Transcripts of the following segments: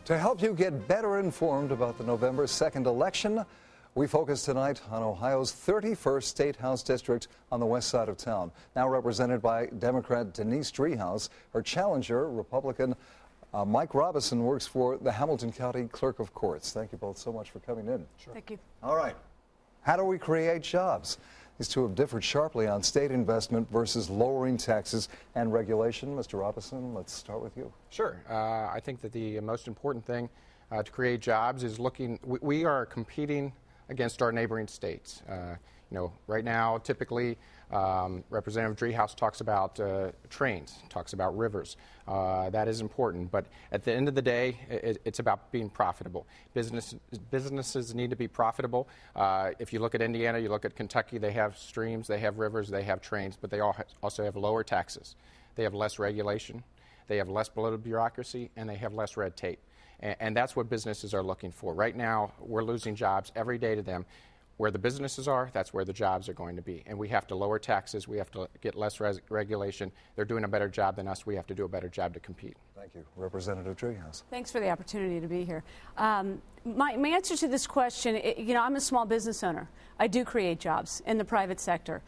To help you get better informed about the November 2nd election, we focus tonight on Ohio's 31st State House District on the west side of town, now represented by Democrat Denise Driehaus. Her challenger, Republican Mike Robison, works for the Hamilton County Clerk of Courts. Thank you both so much for coming in. Sure. Thank you. All right. How do we create jobs? These two have differed sharply on state investment versus lowering taxes and regulation. Mr. Robison, let's start with you. Sure. I think that the most important thing to create jobs is we are competing against our neighboring states. Right now, typically, Representative Driehaus talks about trains, talks about rivers. That is important, but at the end of the day, it's about being profitable. Businesses need to be profitable. If you look at Indiana, you look at Kentucky, they have streams, they have rivers, they have trains, but they also have lower taxes. They have less regulation, they have less political bureaucracy, and they have less red tape. And that's what businesses are looking for. Right now, we're losing jobs every day to them. Where the businesses are, that's where the jobs are going to be. And we have to lower taxes. We have to get less regulation. They're doing a better job than us. We have to do a better job to compete. Thank you. Representative Driehaus. Thanks for the opportunity to be here. My answer to this question, I'm a small business owner. I do create jobs in the private sector.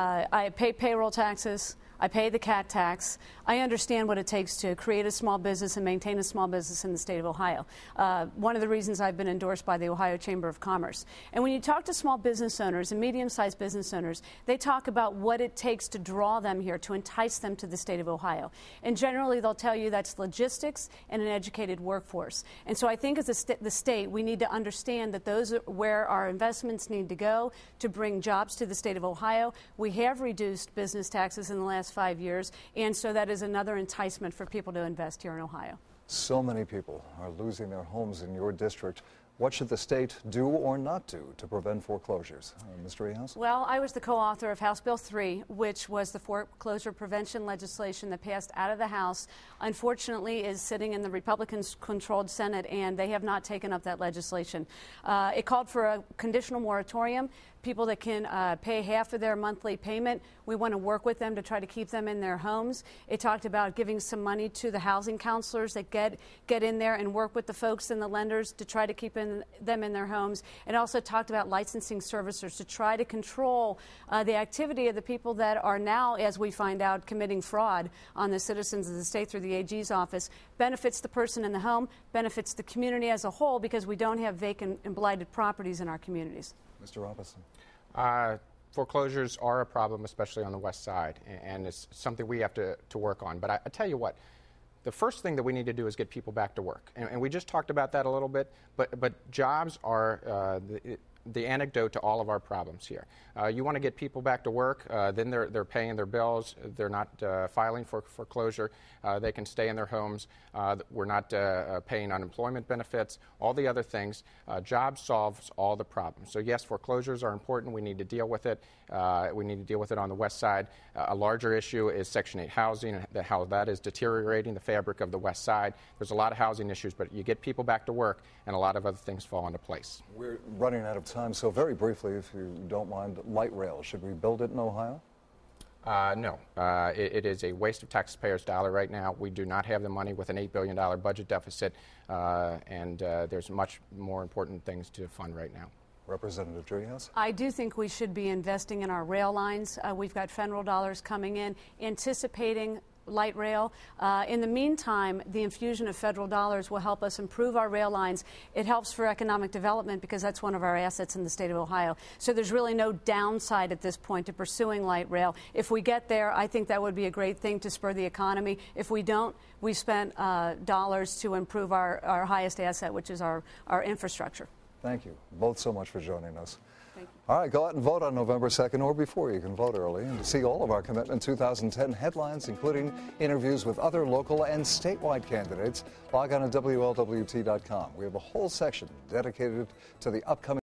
I pay payroll taxes. I pay the CAT tax. I understand what it takes to create a small business and maintain a small business in the state of Ohio. One of the reasons I've been endorsed by the Ohio Chamber of Commerce. And when you talk to small business owners and medium-sized business owners, they talk about what it takes to draw them here, to entice them to the state of Ohio. And generally, they'll tell you that's logistics and an educated workforce. And so I think as the state, we need to understand that those are where our investments need to go to bring jobs to the state of Ohio. We have reduced business taxes in the last 5 years, and so that is another enticement for people to invest here in Ohio. So many people are losing their homes in your district. What should the state do or not do to prevent foreclosures? Mr. Driehaus? Well, I was the co-author of House Bill 3, which was the foreclosure prevention legislation that passed out of the House. Unfortunately, is sitting in the Republican-controlled Senate, and they have not taken up that legislation. It called for a conditional moratorium. People that can pay half of their monthly payment, we want to work with them to try to keep them in their homes. It talked about giving some money to the housing counselors that get in there and work with the folks and the lenders to try to keep them in their homes. It also talked about licensing servicers to try to control the activity of the people that are now, as we find out, committing fraud on the citizens of the state through the AG's office. Benefits the person in the home, benefits the community as a whole, because we don't have vacant and blighted properties in our communities. Mr. Robison. Foreclosures are a problem, especially on the west side, and it's something we have to work on. But I tell you what, the first thing that we need to do is get people back to work. And we just talked about that a little bit, but jobs are the antidote to all of our problems here. You want to get people back to work, then they're paying their bills, they're not filing for foreclosure, they can stay in their homes, we're not paying unemployment benefits, all the other things. Jobs solves all the problems. So yes, foreclosures are important, we need to deal with it. We need to deal with it on the west side. A larger issue is Section 8 housing and how that is deteriorating the fabric of the west side. There's a lot of housing issues, but you get people back to work and a lot of other things fall into place. We're running out of time, so very briefly, if you don't mind, light rail. Should we build it in Ohio? No. It is a waste of taxpayers' dollar right now. We do not have the money with an $8 billion budget deficit, and there's much more important things to fund right now. Representative Driehaus? I do think we should be investing in our rail lines. We've got federal dollars coming in, anticipating light rail. In the meantime, the infusion of federal dollars will help us improve our rail lines. It helps for economic development because that's one of our assets in the state of Ohio. So there's really no downside at this point to pursuing light rail. If we get there, I think that would be a great thing to spur the economy. If we don't, we spent dollars to improve our highest asset, which is our infrastructure. Thank you both so much for joining us. Thank you. All right, go out and vote on November 2nd or before. You can vote early. And to see all of our Commitment 2010 headlines, including interviews with other local and statewide candidates, log on to WLWT.com. We have a whole section dedicated to the upcoming